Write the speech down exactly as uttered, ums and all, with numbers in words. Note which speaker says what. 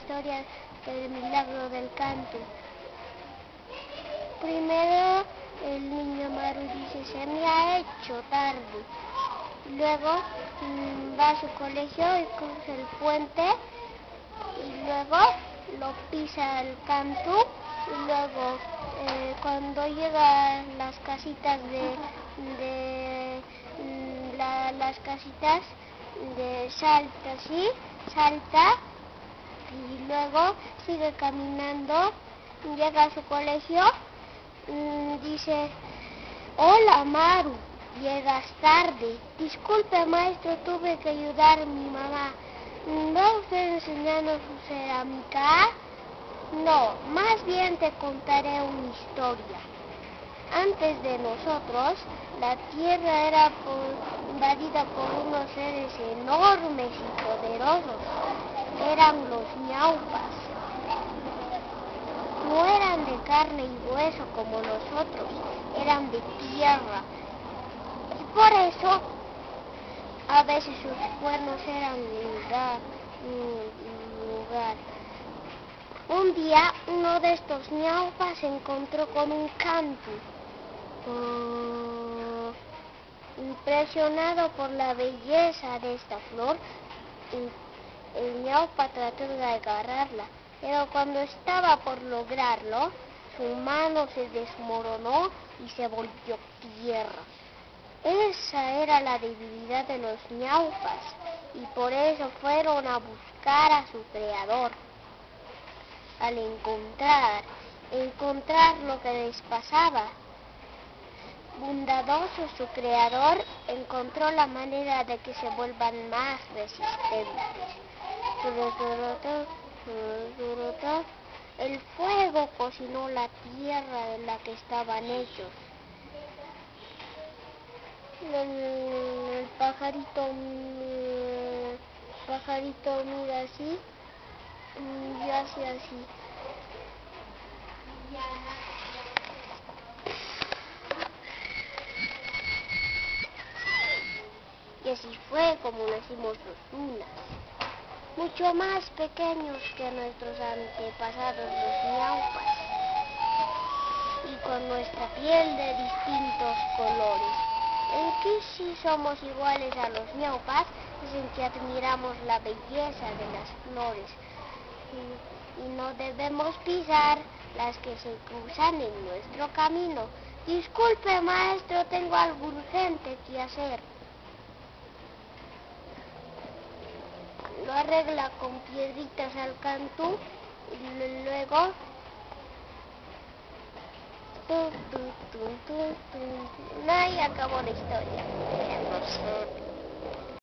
Speaker 1: historia del milagro del canto. Primero el niño Maru dice, se me ha hecho tarde. Luego mmm, va a su colegio y cruza el puente. Y luego lo pisa el canto. Y luego eh, cuando llega a las casitas de... de mmm, la, las casitas de salta, ¿sí? Salta. Y luego sigue caminando. Llega a su colegio. Dice, hola Maru, llegas tarde. Disculpe maestro, tuve que ayudar a mi mamá. ¿Va usted enseñarnos cerámica? No, más bien te contaré una historia. Antes de nosotros, la tierra era por, invadida por unos seres enormes y poderosos. Eran los ñaupas. No eran de carne y hueso como nosotros, eran de tierra. Y por eso, a veces sus cuernos eran lugar, lugar. Un día, uno de estos ñaupas se encontró con un cantu. Uh, impresionado por la belleza de esta flor, el ñaupa trató de agarrarla. Pero cuando estaba por lograrlo, su mano se desmoronó y se volvió tierra. Esa era la debilidad de los ñaupas y por eso fueron a buscar a su creador. Al encontrar, encontrar lo que les pasaba, bondadoso su creador encontró la manera de que se vuelvan más resistentes. El fuego cocinó la tierra de la que estaban hechos. El, el pajarito, el pajarito mira así y hace así. Y así fue como nacimos los lunas. Mucho más pequeños que nuestros antepasados los ñaupas, y con nuestra piel de distintos colores. En que sí somos iguales a los ñaupas, es en que admiramos la belleza de las flores, y, y no debemos pisar las que se cruzan en nuestro camino. Disculpe maestro, tengo algo urgente que hacer. Lo arregla con piedritas al cantú y luego tu, tu, tu, tu, tu. No, y acabó la historia.